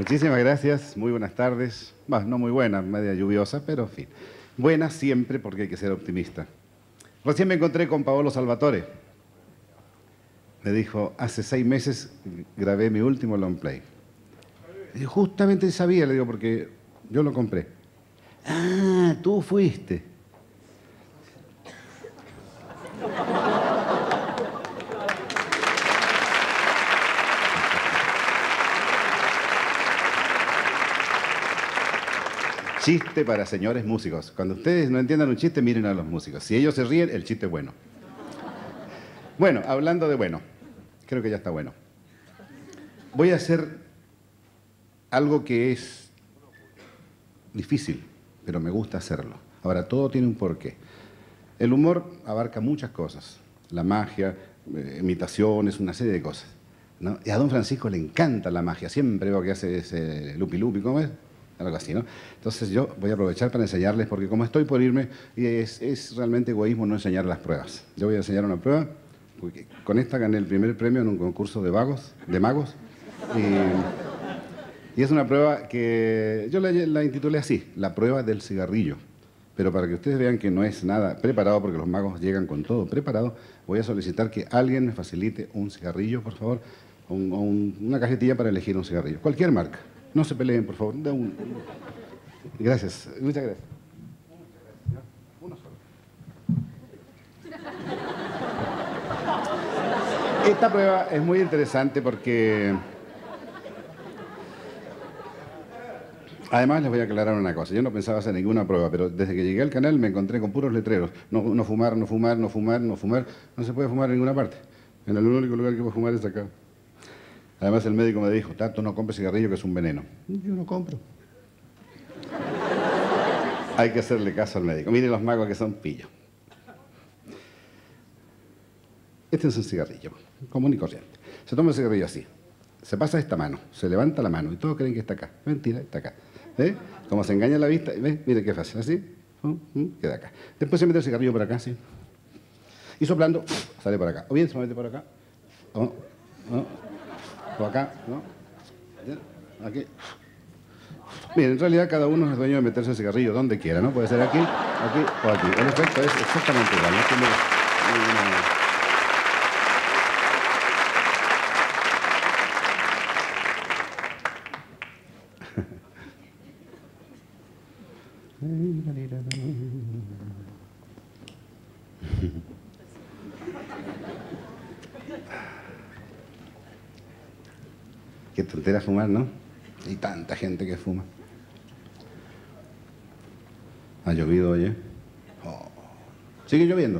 Muchísimas gracias, muy buenas tardes. Bah, no muy buenas, media lluviosa, pero en fin. Buenas siempre porque hay que ser optimista. Recién me encontré con Paolo Salvatore. Me dijo, hace 6 meses grabé mi último long play. Y yo, justamente sabía, le digo, porque yo lo compré. Ah, tú fuiste. Chiste para señores músicos. Cuando ustedes no entiendan un chiste, miren a los músicos. Si ellos se ríen, el chiste es bueno. Bueno, hablando de bueno, creo que ya está bueno. Voy a hacer algo que es difícil, pero me gusta hacerlo. Ahora, todo tiene un porqué. El humor abarca muchas cosas. La magia, imitaciones, una serie de cosas, ¿no? Y a don Francisco le encanta la magia. Siempre veo que hace ese lupi lupi, ¿cómo es? Algo así, ¿no? Entonces yo voy a aprovechar para enseñarles, porque como estoy por irme, y es realmente egoísmo no enseñar las pruebas. Yo voy a enseñar una prueba, porque con esta gané el primer premio en un concurso de magos. Y es una prueba que yo la intitulé así, la prueba del cigarrillo. Pero para que ustedes vean que no es nada preparado, porque los magos llegan con todo preparado, voy a solicitar que alguien me facilite un cigarrillo, por favor, una cajetilla para elegir un cigarrillo. Cualquier marca. No se peleen, por favor. Gracias. Muchas gracias. Uno solo. Esta prueba es muy interesante porque... Además, les voy a aclarar una cosa. Yo no pensaba hacer ninguna prueba, pero desde que llegué al canal me encontré con puros letreros. No fumar, no fumar, no fumar, no fumar. No se puede fumar en ninguna parte. En el único lugar que puedo fumar es acá. Además, el médico me dijo, Tato, no compres cigarrillo, que es un veneno. Yo no compro. Hay que hacerle caso al médico. Miren los magos que son pillos. Este es un cigarrillo, común y corriente. Se toma el cigarrillo así. Se pasa esta mano, se levanta la mano y todos creen que está acá. Mentira, está acá. ¿Ve? Como se engaña la vista, ¿ve? Mire qué fácil, así, queda acá. Después se mete el cigarrillo por acá, así. Y soplando, sale por acá. O bien se mete por acá, o acá, ¿no? Aquí. Miren, en realidad cada uno es dueño de meterse el cigarrillo donde quiera, ¿no? Puede ser aquí, aquí o aquí. El efecto es exactamente igual, ¿no? Qué tontera fumar, ¿no? Hay tanta gente que fuma. Ha llovido, oye. Oh. Sigue lloviendo.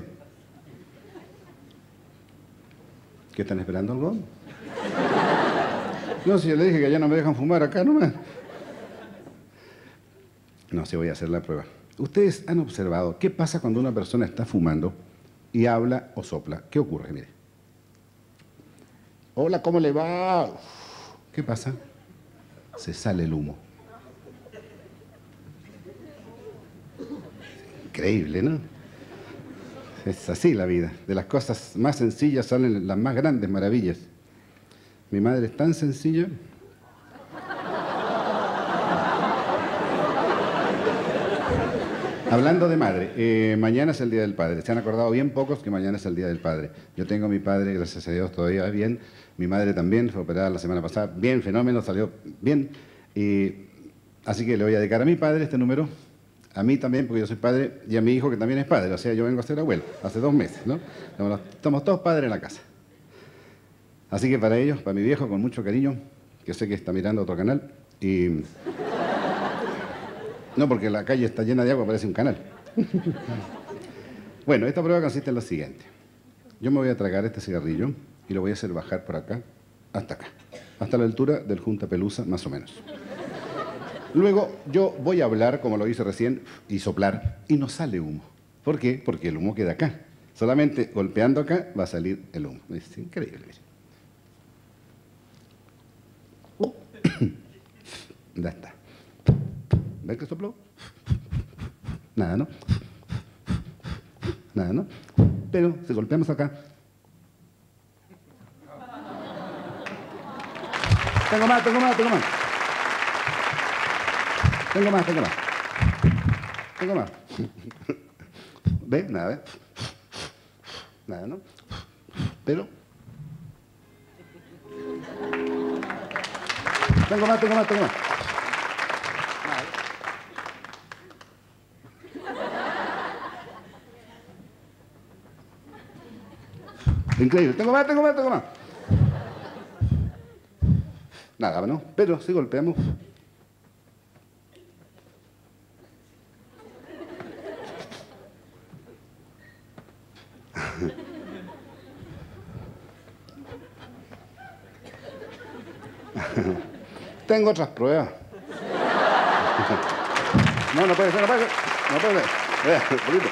¿Qué están esperando algo? No, si yo le dije que ya no me dejan fumar acá nomás. No, sí voy a hacer la prueba. Ustedes han observado qué pasa cuando una persona está fumando y habla o sopla. ¿Qué ocurre? Mire. Hola, ¿cómo le va? ¿Qué pasa? Se sale el humo. Increíble, ¿no? Es así la vida. De las cosas más sencillas salen las más grandes maravillas. Mi madre es tan sencilla. Hablando de madre, mañana es el Día del Padre. Se han acordado bien pocos que mañana es el Día del Padre. Yo tengo a mi padre, gracias a Dios, todavía bien. Mi madre también fue operada la semana pasada. Bien, fenómeno, salió bien. Así que le voy a dedicar a mi padre este número, a mí también, porque yo soy padre, y a mi hijo, que también es padre. O sea, yo vengo a ser abuelo, hace 2 meses, ¿no? Estamos todos padres en la casa. Así que para ellos, para mi viejo, con mucho cariño, que sé que está mirando otro canal, y... No, porque la calle está llena de agua, parece un canal. Bueno, esta prueba consiste en lo siguiente. Yo me voy a tragar este cigarrillo y lo voy a hacer bajar por acá, hasta acá. Hasta la altura del Junta Pelusa, más o menos. Luego yo voy a hablar, como lo hice recién, y soplar, y no sale humo. ¿Por qué? Porque el humo queda acá. Solamente golpeando acá va a salir el humo. Es increíble. Ya está. ¿Ves que sopló? Nada, ¿no? Nada, ¿no? Pero si golpeamos acá... Tengo más. Tengo más, tengo más. Tengo más. ¿Ve? Nada, ¿ve? Nada, ¿no? Pero... Tengo más, tengo más, tengo más. Increíble. Tengo más, tengo más, tengo más. Nada, ¿no? Pero si golpeamos... Tengo otras pruebas. No, no puede ser, no puede ser. No puede ser. Un poquito.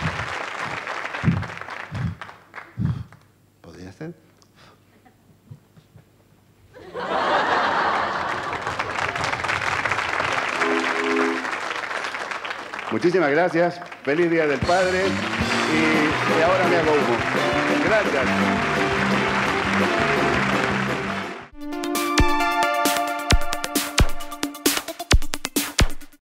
¿Podría ser? Muchísimas gracias. Feliz Día del Padre. Y ahora me hago humo. Gracias.